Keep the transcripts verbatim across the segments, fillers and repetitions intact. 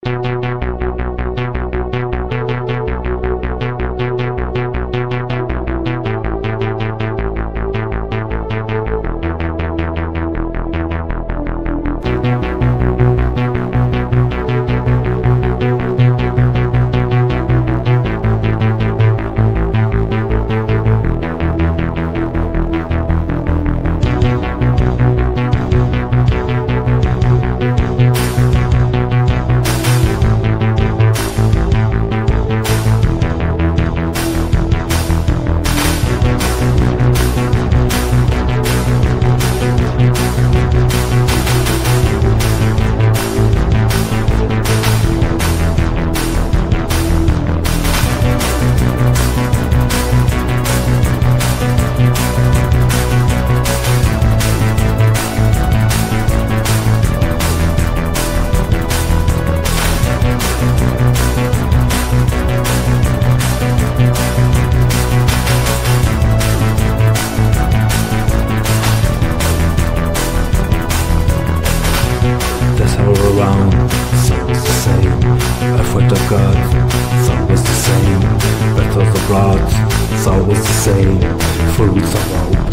Around, it's always the same. A foot of God, it's always the same. Breath of the blood, it's always the same. Fruits of hope,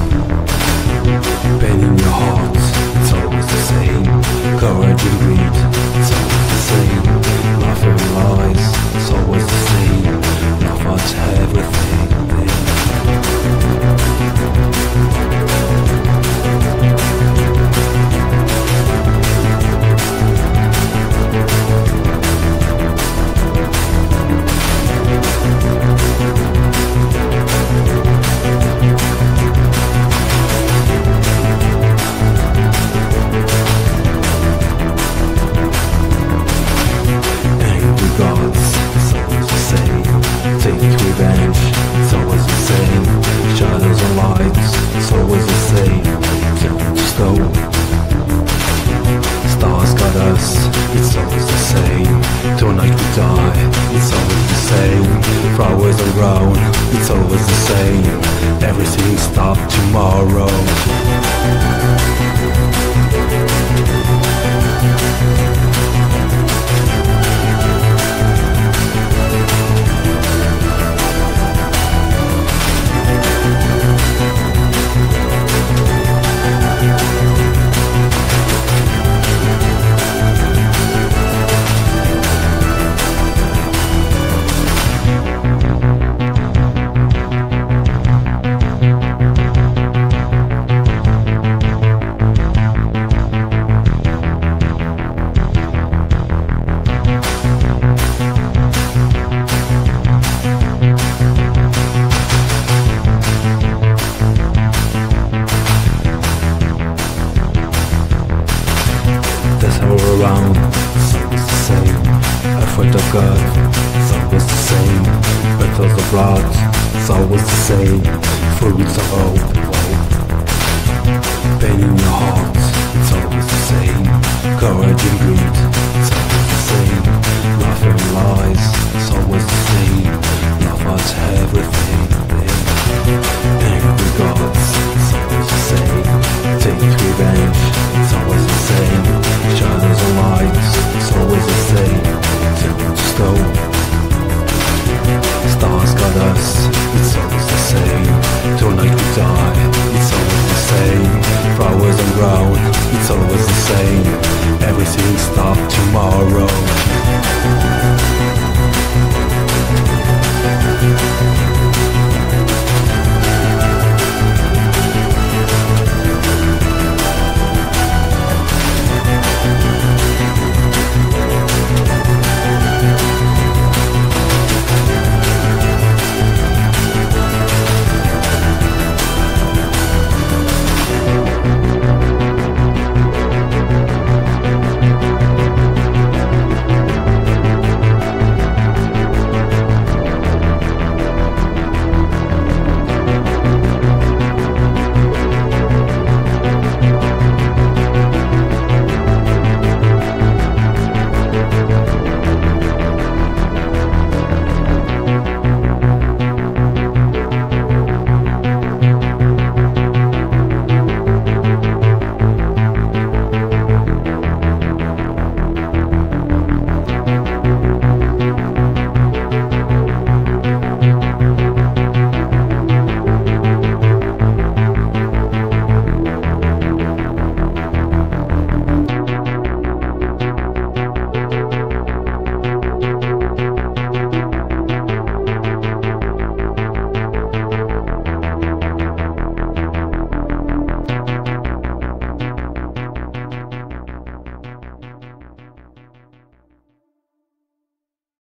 pain in your heart, it's always the same. Courage and greed, it's always the same. Love and lies, it's always the same. Love at everything. It's always the same. Shadows and lights, it's always the same. Turn to stone. Stars got us, it's always the same. Tonight we die, it's always the same. Flowers are grown, it's always the same. Everything stopped tomorrow. Around, it's always the same. A foot of God, it's always the same. Breath of the blood, it's always the same. Fruits of hope, pain in your heart, it's always the same. Courage and greed, it's always the same. Love and lies, it's always the same. Love at everything. Angry gods, it's always the same. Take revenge, it's always the same. Shadows